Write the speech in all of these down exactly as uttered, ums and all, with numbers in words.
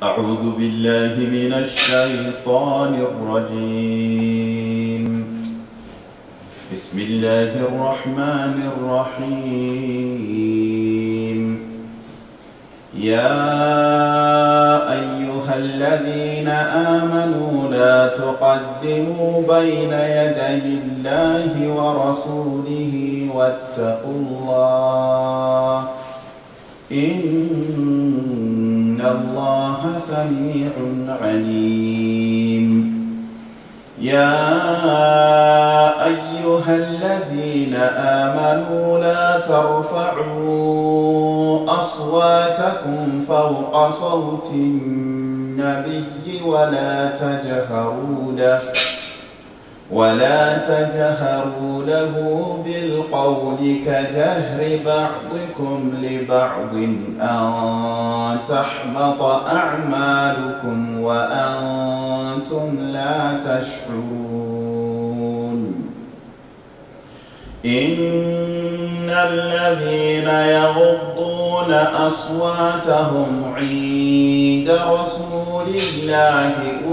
أعوذ بالله من الشيطان الرجيم. بسم الله الرحمن الرحيم. يا أيها الذين آمنوا لا تقدموا بين يدي الله ورسوله واتقوا الله إن الله سميع عليم. يا أيها الذين آمنوا لا ترفعوا أصواتكم فوق صوت النبي ولا تجهروا له ولا تجهروا له بالقول كجهر بعضكم لبعض أن تحبط أعمالكم وأنتم لا تشعرون. إن الذين يغضون أصواتهم عند رسول الله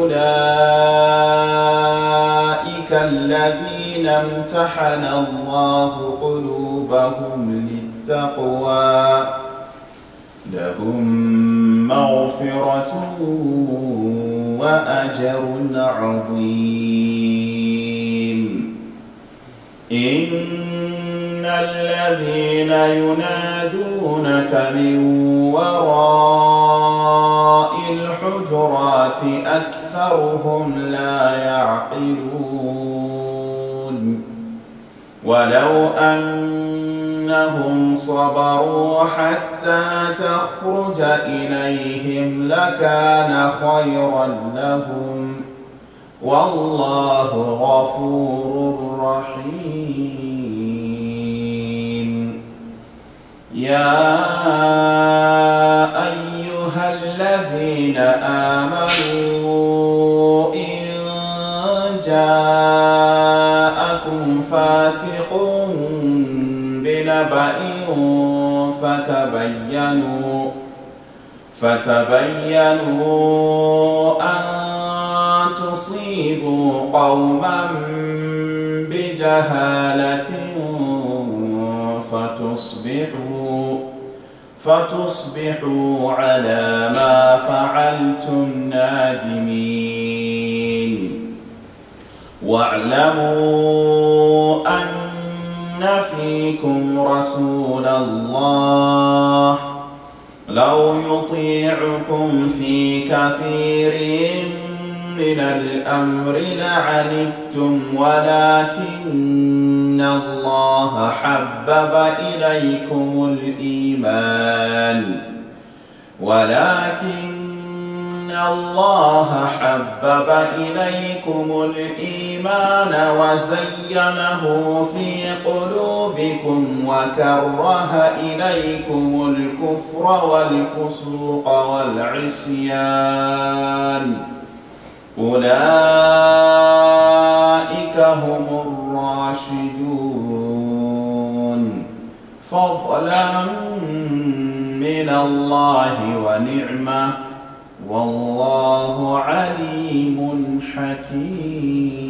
أولئك الذين امتحن الله قلوبهم للتقوى لهم مغفرة وأجر عظيم. إن الذين ينادونك من وراء الحجرات أكثرهم لا يعقلون. ولو أنهم صبروا حتى تخرج إليهم لكان خيرا لهم والله غفور رحيم. يا أيها الذين آمنوا إن جاءكم فاسق بنبأ فتبينوا فتبينوا أن تصيبوا قوما بجهالة فتصبحوا فتصبحوا على ما فعلتم نادمين. واعلموا أن فيكم رسول الله لو يطيعكم في كثير من الأمر لعنتم ولكن الله حبب إليكم الإيمان ولكن الله حبب إليكم الإيمان وزينه في قلوبكم وكره إليكم الكفر والفسوق والعصيان أولئك هم الراشدون فضلا من الله ونعمة والله عليم حكيم.